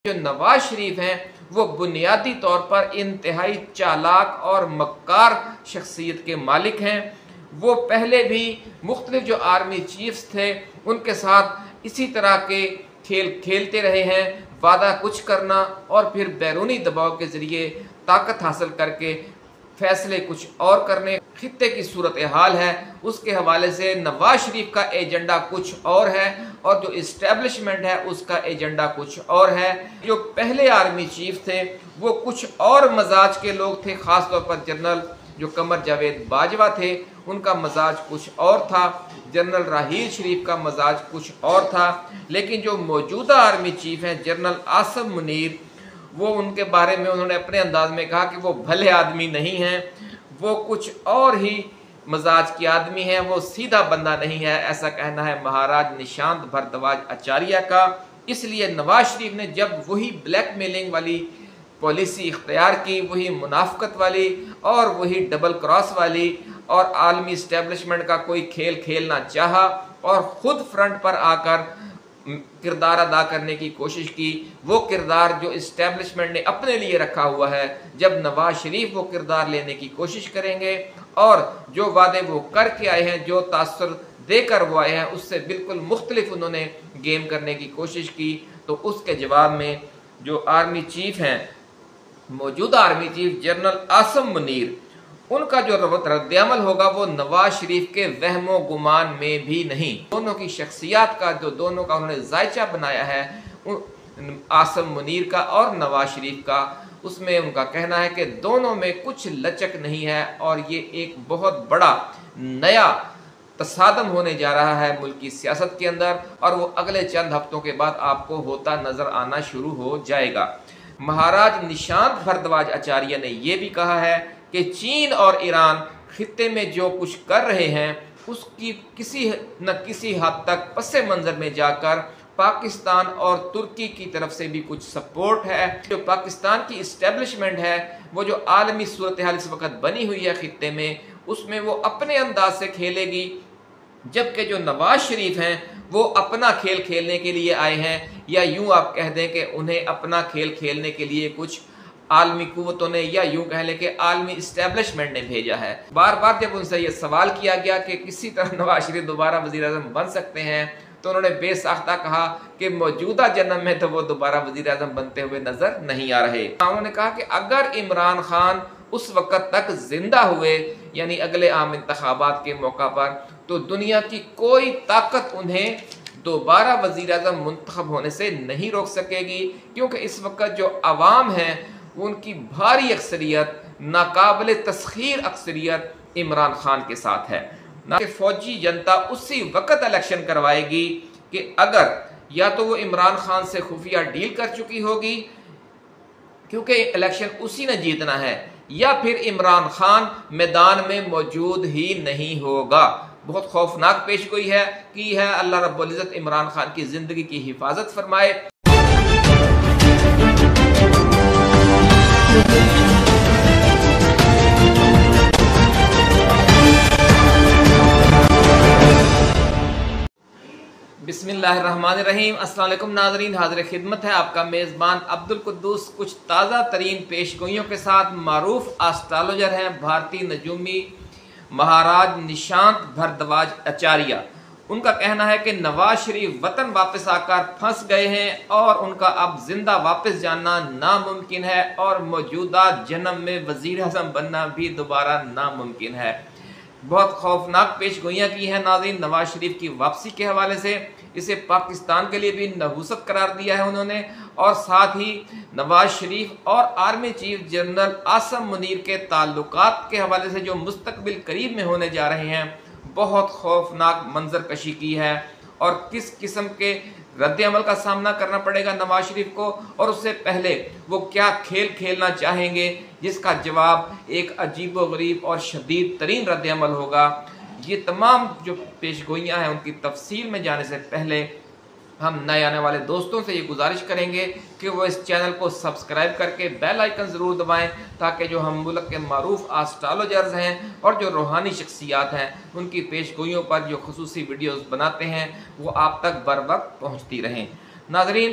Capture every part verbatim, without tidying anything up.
जो नवाज शरीफ हैं वो बुनियादी तौर पर इंतहाई चालाक और मक्कार शख्सियत के मालिक हैं। वो पहले भी मुख्तलिफ जो आर्मी चीफ्स थे उनके साथ इसी तरह के खेल खेलते रहे हैं, वादा कुछ करना और फिर बैरूनी दबाव के ज़रिए ताकत हासिल करके फैसले कुछ और करने। खित्ते की सूरत हाल है उसके हवाले से नवाज शरीफ का एजेंडा कुछ और है और जो इस्टेब्लिशमेंट है उसका एजेंडा कुछ और है। जो पहले आर्मी चीफ थे वो कुछ और मजाज के लोग थे, ख़ास तौर पर जनरल जो कमर जावेद बाजवा थे उनका मजाज कुछ और था, जनरल राहील शरीफ का मजाज कुछ और था। लेकिन जो मौजूदा आर्मी चीफ हैं जनरल आसिम मुनीर, वो उनके बारे में उन्होंने अपने अंदाज में कहा कि वो भले आदमी नहीं हैं, वो कुछ और ही मजाज के आदमी हैं, वो सीधा बंदा नहीं है, ऐसा कहना है महाराज निशांत भारद्वाज आचार्य का। इसलिए नवाज शरीफ ने जब वही ब्लैकमेलिंग वाली पॉलिसी इख्तियार की, वही मुनाफकत वाली और वही डबल क्रॉस वाली और आलमी इस्टेब्लिशमेंट का कोई खेल खेलना चाहा और ख़ुद फ्रंट पर आकर किरदार अदा करने की कोशिश की, वो किरदार जो इस्टेब्लिशमेंट ने अपने लिए रखा हुआ है, जब नवाज शरीफ वो किरदार लेने की कोशिश करेंगे और जो वादे वो करके आए हैं, जो तासुर देकर वो आए हैं, उससे बिल्कुल मुख्तलिफ उन्होंने गेम करने की कोशिश की, तो उसके जवाब में जो आर्मी चीफ हैं, मौजूदा army chief general Asim Munir, उनका जो रद्द-ए-अमल होगा वो नवाज शरीफ के वहमो गुमान में भी नहीं। दोनों की शख्सियात का जो दोनों का उन्होंने जायचा बनाया है आसिम मुनीर का और नवाज शरीफ का, उसमें उनका कहना है कि दोनों में कुछ लचक नहीं है और ये एक बहुत बड़ा नया तसादम होने जा रहा है मुल्क की सियासत के अंदर और वो अगले चंद हफ्तों के बाद आपको होता नजर आना शुरू हो जाएगा। महाराज निशांत भारद्वाज आचार्य ने यह भी कहा है कि चीन और ईरान खित्ते में जो कुछ कर रहे हैं उसकी किसी न किसी हद तक पसे मंजर में जाकर पाकिस्तान और तुर्की की तरफ से भी कुछ सपोर्ट है। जो पाकिस्तान की इस्टेब्लिशमेंट है, वो जो आलमी सूरत हाल इस वक्त बनी हुई है खित्ते में, उसमें वो अपने अंदाज से खेलेगी, जबकि जो नवाज शरीफ हैं वो अपना खेल खेलने के लिए आए हैं, या यूं आप कह दें कि उन्हें अपना खेल खेलने के लिए कुछ आलमी कुव्वतों ने या यूं कह लें कि आलमी इस्टेब्लिशमेंट ने भेजा है। बार बार जब उनसे ये सवाल किया गया कि किसी तरह नवाज शरीफ दोबारा वज़ीर आज़म बन सकते हैं, तो उन्होंने बेसाख्ता कहा कि मौजूदा जन्म में तो वो दोबारा वज़ीर आज़म बनते हुए नजर नहीं आ रहे। उन्होंने कहा कि अगर इमरान खान उस वक़्त तक जिंदा हुए, यानी अगले आम इंतखाबात के मौका पर, तो दुनिया की कोई ताकत उन्हें दोबारा वज़ीर आज़म मुंतखब होने से नहीं रोक सकेगी, क्योंकि इस वक्त जो अवाम है उनकी भारी अक्सरियत, नाकाबिल तस्खीर अक्सरियत इमरान खान के साथ है। ना कि फौजी जनता उसी वक्त इलेक्शन करवाएगी कि अगर या तो वो इमरान खान से खुफिया डील कर चुकी होगी, क्योंकि इलेक्शन उसी ने जीतना है, या फिर इमरान खान मैदान में मौजूद ही नहीं होगा। बहुत खौफनाक पेशगोई है की है। अल्लाह रब्बुल इज़्ज़त इमरान खान की जिंदगी की हिफाजत फरमाए। बिस्मिल्लाहिर्रहमानिर्रहीम। अस्सलाम वालेकुम नाज़रीन, हाज़िर खिदमत है आपका मेज़बान अब्दुल कुद्दूस कुछ ताज़ा तरीन पेशगोइयों के साथ। मारूफ एस्ट्रोलॉजर हैं भारतीय नजूमी महाराज निशांत भारद्वाज आचार्य। उनका कहना है कि नवाज शरीफ वतन वापस आकर फंस गए हैं और उनका अब जिंदा वापस जाना नामुमकिन है और मौजूदा जन्म में वज़ीर आज़म बनना भी दोबारा नामुमकिन है। बहुत खौफनाक पेशगोइयाँ की हैं नाज़रीन नवाज शरीफ की वापसी के हवाले से। इसे पाकिस्तान के लिए भी नहूसत करार दिया है उन्होंने, और साथ ही नवाज शरीफ और army chief general Asim Munir के ताल्लुकात के हवाले से जो मुस्तकबिल करीब में होने जा रहे हैं, बहुत खौफनाक मंजर कशी की है और किस किस्म के रद्द अमल का सामना करना पड़ेगा नवाज शरीफ को, और उससे पहले वो क्या खेल खेलना चाहेंगे, जिसका जवाब एक अजीब व गरीब और शदीद तरीन रद्द अमल होगा। ये तमाम जो पेशगोइयाँ हैं उनकी तफसील में जाने से पहले हम नए आने वाले दोस्तों से ये गुजारिश करेंगे कि वो इस चैनल को सब्सक्राइब करके बेल आइकन ज़रूर दबाएं, ताकि जो हम मुल्क के मारूफ एस्ट्रोलॉजर्स हैं और जो रूहानी शख्सियात हैं उनकी पेशगोइयों पर जो खुसूसी वीडियोस बनाते हैं वो आप तक बर वक्त पहुँचती रहें। नाज़रीन,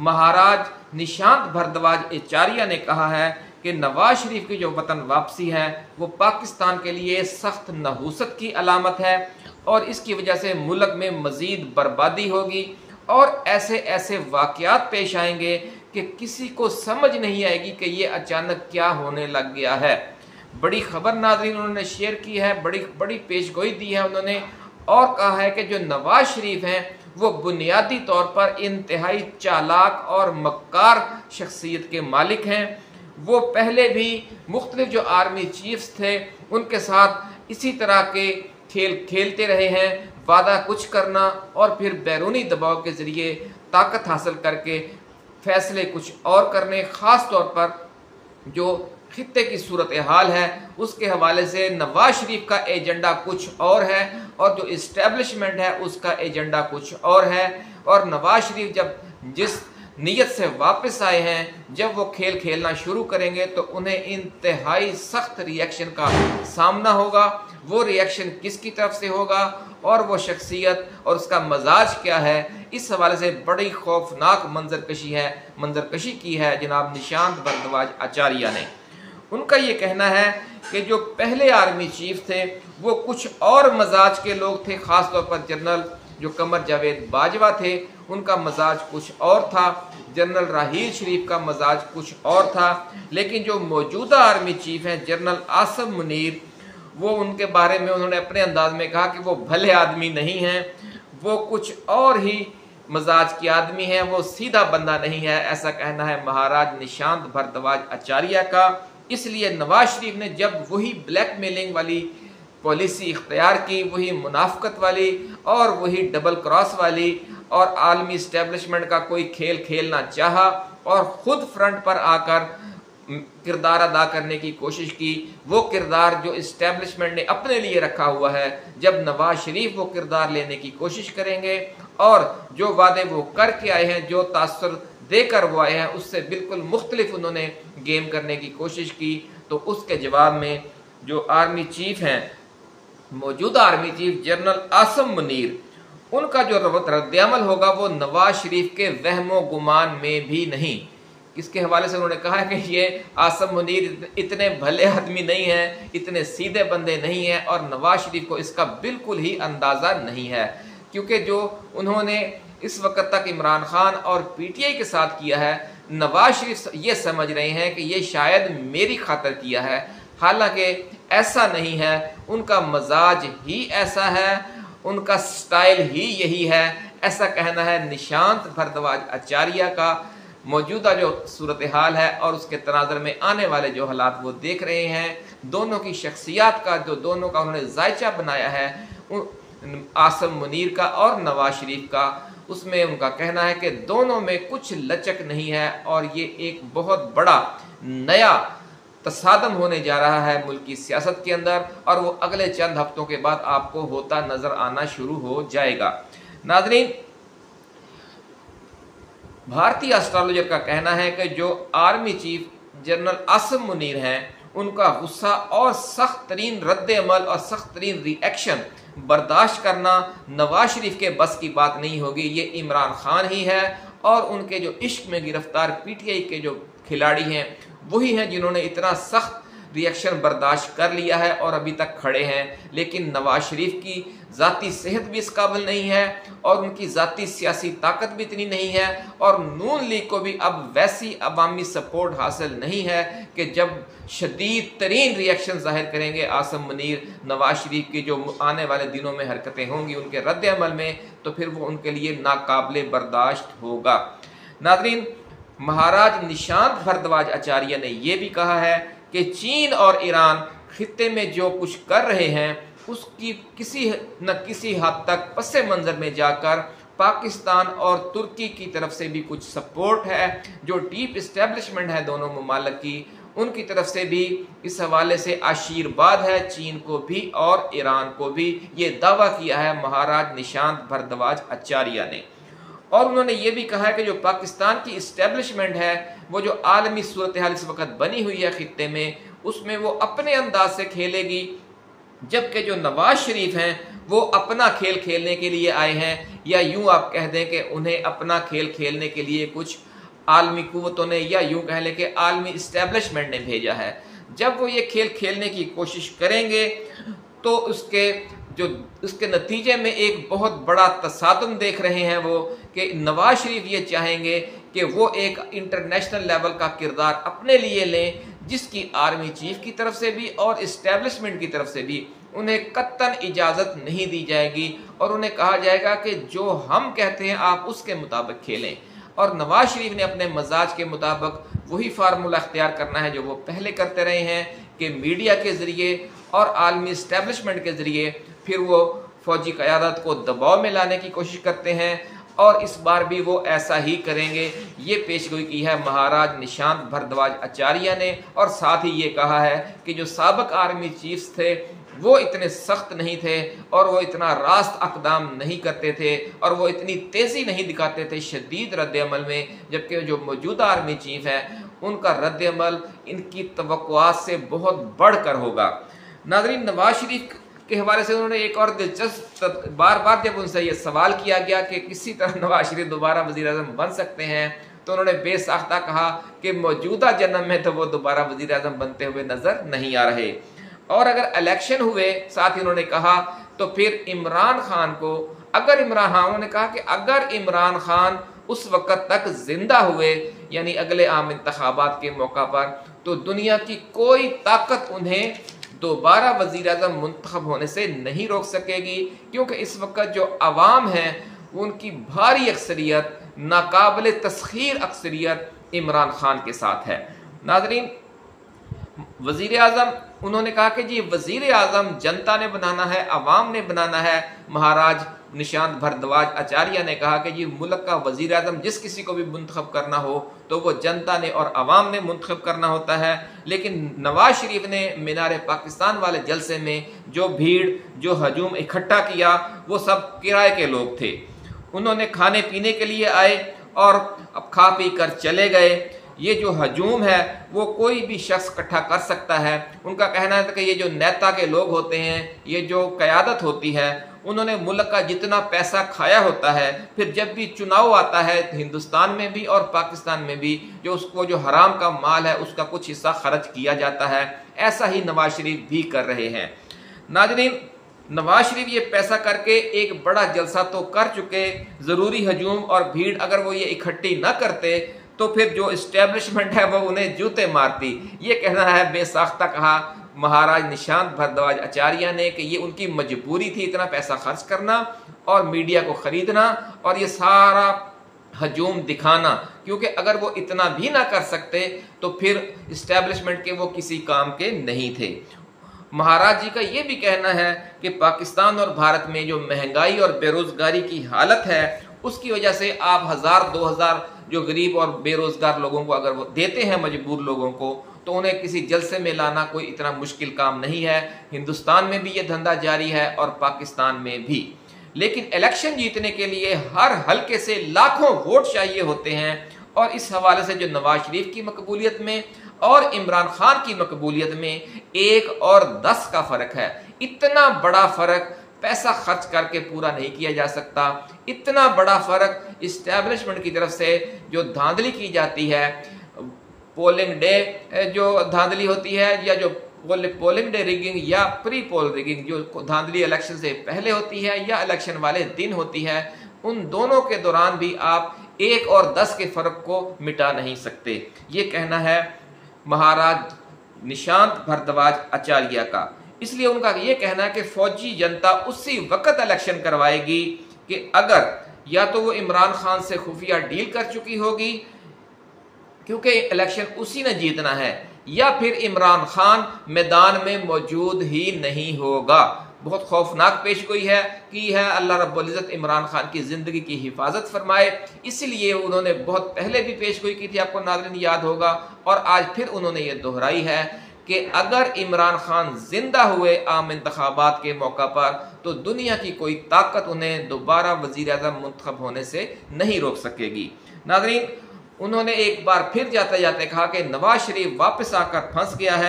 महाराज निशांत भारद्वाज आचार्य ने कहा है कि नवाज शरीफ की जो वतन वापसी है वो पाकिस्तान के लिए सख्त नहूसत की अलामत है और इसकी वजह से मुल्क में मज़ीद बर्बादी होगी और ऐसे ऐसे वाक़यात पेश आएंगे कि किसी को समझ नहीं आएगी कि ये अचानक क्या होने लग गया है। बड़ी खबर नाज़रीन उन्होंने शेयर की है, बड़ी बड़ी पेशगोई दी है उन्होंने और कहा है कि जो नवाज शरीफ हैं वो बुनियादी तौर पर इंतहाई चालाक और मक्कार शख्सियत के मालिक हैं। वो पहले भी मुख्तलिफ जो आर्मी चीफ्स थे उनके साथ इसी तरह के खेल खेलते रहे हैं, वादा कुछ करना और फिर बैरूनी दबाव के ज़रिए ताकत हासिल करके फैसले कुछ और करने। ख़ास तौर पर जो खित्ते की सूरत हाल है उसके हवाले से नवाज शरीफ का एजेंडा कुछ और है और जो इस्टेब्लिशमेंट है उसका एजेंडा कुछ और है। और नवाज शरीफ जब जिस नीयत से वापस आए हैं, जब वो खेल खेलना शुरू करेंगे तो उन्हें इंतहाई सख्त रिएक्शन का सामना होगा। वो रिएक्शन किसकी तरफ से होगा और वो शख्सियत और उसका मजाज क्या है, इस हवाले से बड़ी खौफनाक मंजरकशी है मंजरकशी की है जनाब निशांत भारद्वाज आचार्य ने। उनका ये कहना है कि जो पहले आर्मी चीफ थे वो कुछ और मजाज के लोग थे, ख़ास तौर पर जनरल जो कमर जावेद बाजवा थे उनका मजाज कुछ और था, जनरल राहील शरीफ का मजाज कुछ और था, लेकिन जो मौजूदा आर्मी चीफ हैं जनरल आसिम मुनीर, वो उनके बारे में उन्होंने अपने अंदाज में कहा कि वो भले आदमी नहीं हैं, वो कुछ और ही मजाज के आदमी हैं, वो सीधा बंदा नहीं है। ऐसा कहना है महाराज निशांत भारद्वाज आचार्य का। इसलिए नवाज शरीफ ने जब वही ब्लैकमेलिंग वाली पॉलिसी इख्तियार की, वही मुनाफकत वाली और वही डबल क्रॉस वाली और आलमी इस्टेब्लिशमेंट का कोई खेल खेलना चाहा और ख़ुद फ्रंट पर आकर किरदार अदा करने की कोशिश की, वो किरदार जो इस्टेब्लिशमेंट ने अपने लिए रखा हुआ है, जब नवाज शरीफ वो किरदार लेने की कोशिश करेंगे और जो वादे वो करके आए हैं, जो तासुर देकर वो आए हैं, उससे बिल्कुल मुख्तलिफ उन्होंने गेम करने की कोशिश की, तो उसके जवाब में जो आर्मी चीफ हैं, मौजूदा army chief general Asim Munir, उनका जो रद्द-ए-अमल होगा वो नवाज शरीफ के वहमो गुमान में भी नहीं। इसके हवाले से उन्होंने कहा है कि ये आसिम मुनीर इतने भले आदमी नहीं हैं, इतने सीधे बंदे नहीं हैं और नवाज शरीफ को इसका बिल्कुल ही अंदाज़ा नहीं है, क्योंकि जो उन्होंने इस वक्त तक इमरान खान और पीटीआई के साथ किया है, नवाज शरीफ ये समझ रहे हैं कि ये शायद मेरी खातिर किया है, हालांकि ऐसा नहीं है। उनका मजाज ही ऐसा है, उनका स्टाइल ही यही है। ऐसा कहना है निशांत भारद्वाज आचार्य का। मौजूदा जो सूरत हाल है और उसके तनाज़ुर में आने वाले जो हालात वो देख रहे हैं, दोनों की शख्सियात का जो दोनों का उन्होंने जायचा बनाया है, आसिम मुनीर का और नवाज शरीफ का, उसमें उनका कहना है कि दोनों में कुछ लचक नहीं है और ये एक बहुत बड़ा नया तसादम होने जा रहा है मुल्क की सियासत के अंदर और वो अगले चंद हफ्तों के बाद आपको होता नजर आना शुरू हो जाएगा। नाज़रीन, भारतीय एस्ट्रोलॉजर का कहना है कि जो army chief general Asim Munir हैं, उनका गुस्सा और सख्त तरीन रद्द अमल और सख्त तरीन रिएक्शन बर्दाश्त करना नवाज शरीफ के बस की बात नहीं होगी। ये इमरान खान ही है और उनके जो इश्क में गिरफ्तार पीटीआई के जो खिलाड़ी हैं वही हैं जिन्होंने इतना सख्त रिएक्शन बर्दाश्त कर लिया है और अभी तक खड़े हैं। लेकिन नवाज शरीफ की ज़ाती सेहत भी इस काबिल नहीं है और उनकी ज़ाती सियासी ताकत भी इतनी नहीं है और नून लीग को भी अब वैसी अवामी सपोर्ट हासिल नहीं है कि जब शदीद तरीन रिएक्शन जाहिर करेंगे आसिम मुनीर, नवाज शरीफ की जो आने वाले दिनों में हरकतें होंगी उनके रद्द अमल में, तो फिर वो उनके लिए नाकाबिले बर्दाश्त होगा। नाज़रीन, महाराज निशांत भारद्वाज आचार्य ने यह भी कहा है कि चीन और ईरान खित्ते में जो कुछ कर रहे हैं उसकी किसी न किसी हद तक पसे मंजर में जाकर पाकिस्तान और तुर्की की तरफ से भी कुछ सपोर्ट है। जो डीप इस्टेब्लिशमेंट है दोनों ममालिक की, उनकी तरफ से भी इस हवाले से आशीर्वाद है चीन को भी और ईरान को भी। ये दावा किया है महाराज निशांत भारद्वाज आचार्य ने। और उन्होंने ये भी कहा है कि जो पाकिस्तान की इस्टेब्लिशमेंट है वो जो आलमी सूरत हाल इस वक्त बनी हुई है खित्ते में, उसमें वो अपने अंदाज से खेलेगी, जबकि जो नवाज शरीफ हैं वो अपना खेल खेलने के लिए आए हैं, या यूं आप कह दें कि उन्हें अपना खेल खेलने के लिए कुछ आलमी कुव्वतों ने या यूं कह लें कि आलमी इस्टेब्लिशमेंट ने भेजा है। जब वो ये खेल खेलने की कोशिश करेंगे तो उसके जो उसके नतीजे में एक बहुत बड़ा तसादुम देख रहे हैं वो कि नवाज शरीफ ये चाहेंगे कि वो एक इंटरनेशनल लेवल का किरदार अपने लिए लें, जिसकी आर्मी चीफ की तरफ से भी और इस्टेब्लिशमेंट की तरफ से भी उन्हें कत्तन इजाज़त नहीं दी जाएगी और उन्हें कहा जाएगा कि जो हम कहते हैं आप उसके मुताबिक खेलें। और नवाज शरीफ ने अपने मजाज के मुताबिक वही फार्मूला अख्तियार करना है जो वो पहले करते रहे हैं कि मीडिया के ज़रिए और आलमी इस्टेब्लिशमेंट के ज़रिए फिर वो फौजी क़यादत को दबाव में लाने की कोशिश करते हैं और इस बार भी वो ऐसा ही करेंगे। ये पेशगोई की है महाराज निशांत भारद्वाज आचार्य ने और साथ ही ये कहा है कि जो साबिक आर्मी चीफ्स थे वो इतने सख्त नहीं थे और वो इतना रास्त अकदाम नहीं करते थे और वो इतनी तेज़ी नहीं दिखाते थे शदीद रद्द-ए-अमल में, जबकि जो मौजूदा आर्मी चीफ है उनका रद्द-ए-अमल इनकी तवक्कुआत से बहुत बढ़कर होगा। नाज़रीन, नवाज शरीफ के हवाले से उन्होंने एक और दिलचस्प, बार बार जब उनसे ये सवाल किया गया कि किसी तरह नवाज शरीफ दोबारा वज़ीर-ए-आज़म बन सकते हैं तो उन्होंने बेसाख्ता कहा कि मौजूदा जन्म में तो वो दोबारा वज़ीर-ए-आज़म बनते हुए नज़र नहीं आ रहे और अगर इलेक्शन हुए, साथ ही उन्होंने कहा तो फिर इमरान खान को, अगर इमरान खान उन्होंने कहा कि अगर इमरान खान उस वक़्त तक जिंदा हुए यानी अगले आम इंतखाबात के मौका पर, तो दुनिया की कोई ताकत उन्हें दोबारा वज़ीर-ए-आज़म मुंतखब होने से नहीं रोक सकेगी, क्योंकि इस वक्त जो अवाम है उनकी भारी अक्सरियत, नाकाबिल तस्खीर अक्सरियत इमरान खान के साथ है। नाज़रीन, वज़ीर-ए-आज़म उन्होंने कहा कि जी वज़ीर-ए-आज़म जनता ने बनाना है, अवाम ने बनाना है। महाराज निशांत भारद्वाज आचार्य ने कहा कि जी मुल्क का वज़ीर-ए-आज़म जिस किसी को भी मुंतखब करना हो तो वो जनता ने और अवाम ने मुंतखब करना होता है। लेकिन नवाज शरीफ ने मीनार पाकिस्तान वाले जलसे में जो भीड़, जो हजूम इकट्ठा किया वो सब किराए के लोग थे। उन्होंने खाने पीने के लिए आए और अब खा पी कर चले गए। ये जो हजूम है वो कोई भी शख्स इकट्ठा कर सकता है। उनका कहना है कि ये जो नेता के लोग होते हैं, ये जो क़यादत होती है, उन्होंने मुल्क का जितना पैसा खाया होता है, फिर जब भी चुनाव आता है हिंदुस्तान में भी और पाकिस्तान में भी, जो उसको जो हराम का माल है उसका कुछ हिस्सा खर्च किया जाता है। ऐसा ही नवाज शरीफ भी कर रहे हैं। नाज़रीन, नवाज शरीफ ये पैसा करके एक बड़ा जलसा तो कर चुके, ज़रूरी हजूम और भीड़ अगर वो ये इकट्ठी न करते तो फिर जो इस्टेब्लिशमेंट है वो उन्हें जूते मारती। ये कहना है बेसाख्ता कहा महाराज निशांत भारद्वाज आचार्य ने कि ये उनकी मजबूरी थी इतना पैसा खर्च करना और मीडिया को ख़रीदना और ये सारा हजूम दिखाना, क्योंकि अगर वो इतना भी ना कर सकते तो फिर इस्टेब्लिशमेंट के वो किसी काम के नहीं थे। महाराज जी का ये भी कहना है कि पाकिस्तान और भारत में जो महंगाई और बेरोज़गारी की हालत है उसकी वजह से आप हज़ार दो हज़ार जो गरीब और बेरोज़गार लोगों को अगर वो देते हैं, मजबूर लोगों को, तो उन्हें किसी जलसे में लाना कोई इतना मुश्किल काम नहीं है। हिंदुस्तान में भी ये धंधा जारी है और पाकिस्तान में भी। लेकिन इलेक्शन जीतने के लिए हर हल्के से लाखों वोट चाहिए होते हैं और इस हवाले से जो नवाज शरीफ की मकबूलियत में और इमरान खान की मकबूलियत में एक और दस का फ़र्क है। इतना बड़ा फ़र्क पैसा खर्च करके पूरा नहीं किया जा सकता। इतना बड़ा फ़र्क इस्टेब्लिशमेंट की तरफ से जो धांधली की जाती है, पोलिंग डे जो धांधली होती है या जो पोलिंग डे रिगिंग या प्री पोल रिगिंग जो धांधली इलेक्शन से पहले होती है या इलेक्शन वाले दिन होती है, उन दोनों के दौरान भी आप एक और दस के फ़र्क को मिटा नहीं सकते। ये कहना है महाराज निशांत भारद्वाज आचार्य का। इसलिए उनका ये कहना है कि फौजी जनता उसी वक्त इलेक्शन करवाएगी कि अगर या तो वो इमरान खान से खुफिया डील कर चुकी होगी क्योंकि इलेक्शन उसी ने जीतना है, या फिर इमरान खान मैदान में मौजूद ही नहीं होगा। बहुत खौफनाक पेशगोई है कि है अल्लाह रब्बुल इज़्ज़त इमरान खान की ज़िंदगी की हिफाजत फरमाए। इसलिए उन्होंने बहुत पहले भी पेशगोई की थी, आपको नाज़रीन याद होगा, और आज फिर उन्होंने ये दोहराई है कि अगर इमरान खान जिंदा हुए आम इंतखाबात के मौका पर तो दुनिया की कोई ताकत उन्हें दोबारा वज़ीर-ए-आज़म मुंतखब होने से नहीं रोक सकेगी। नाज़रीन, उन्होंने एक बार फिर जाते जाते कहा कि नवाज शरीफ वापस आकर फंस गया है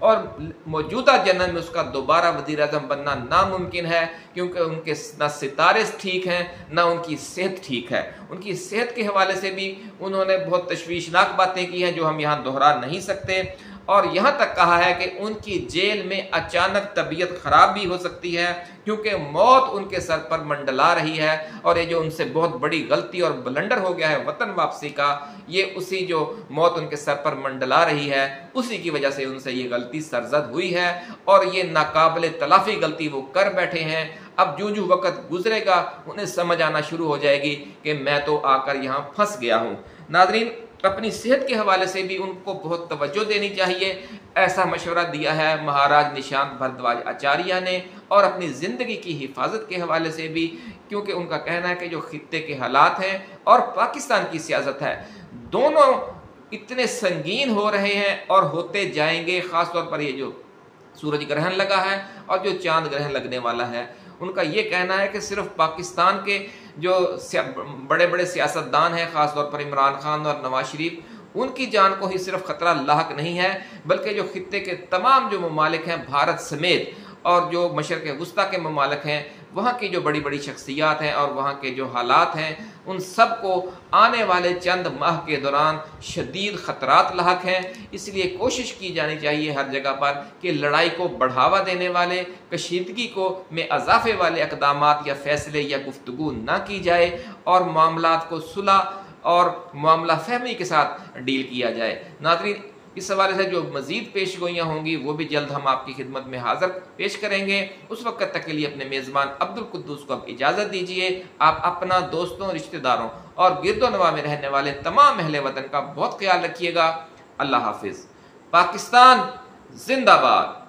और मौजूदा जनन में उसका दोबारा वज़ीर आज़म बनना नामुमकिन है, क्योंकि उनके ना सितारे ठीक हैं ना उनकी सेहत ठीक है। उनकी सेहत के हवाले से भी उन्होंने बहुत तशवीशनाक बातें की हैं जो हम यहाँ दोहरा नहीं सकते, और यहाँ तक कहा है कि उनकी जेल में अचानक तबीयत ख़राब भी हो सकती है, क्योंकि मौत उनके सर पर मंडला रही है। और ये जो उनसे बहुत बड़ी गलती और ब्लंडर हो गया है वतन वापसी का, ये उसी जो मौत उनके सर पर मंडला रही है उसी की वजह से उनसे ये गलती सरजद हुई है, और ये नाकाबिले तलाफ़ी गलती वो कर बैठे हैं। अब जो जो वक़्त गुजरेगा उन्हें समझ आना शुरू हो जाएगी कि मैं तो आकर यहाँ फंस गया हूँ। नाज़रीन, अपनी सेहत के हवाले से भी उनको बहुत तवज्जो देनी चाहिए। ऐसा मशवरा दिया है महाराज निशांत भारद्वाज आचार्य ने, और अपनी ज़िंदगी की हिफाजत के हवाले से भी, क्योंकि उनका कहना है कि जो खित्ते के हालात हैं और पाकिस्तान की सियासत है, दोनों इतने संगीन हो रहे हैं और होते जाएंगे। ख़ास तौर पर ये जो सूरज ग्रहण लगा है और जो चांद ग्रहण लगने वाला है, उनका ये कहना है कि सिर्फ पाकिस्तान के जो बड़े बड़े सियासतदान हैं, ख़ास तौर पर इमरान खान और नवाज शरीफ, उनकी जान को ही सिर्फ ख़तरा लाहक नहीं है, बल्कि जो खित्ते के तमाम जो ममालिक हैं भारत समेत, और जो मशरक़ वुस्ता के ममालिक हैं, वहाँ की जो बड़ी बड़ी शख्सियात हैं और वहाँ के जो हालात हैं, उन सब को आने वाले चंद माह के दौरान शदीद ख़तरात लाहक हैं। इसलिए कोशिश की जानी चाहिए हर जगह पर कि लड़ाई को बढ़ावा देने वाले, कशीदगी को में इजाफे वाले इक़दामात या फ़ैसले या गुफ्तगू ना की जाए, और मामलात को सुलह और मामला फहमी के साथ डील किया जाए। नाज़रीन, इस हवाले से जो मज़ीद पेश गोइयाँ होंगी वो भी जल्द हम आपकी खिदमत में हाज़िर पेश करेंगे। उस वक्त तक के लिए अपने मेज़बान अब्दुल कुद्दूस को अब इजाज़त दीजिए। आप अपना, दोस्तों, रिश्तेदारों और गिरदोनवा में रहने वाले तमाम अहले वतन का बहुत ख्याल रखिएगा। अल्लाह हाफिज़। पाकिस्तान जिंदाबाद।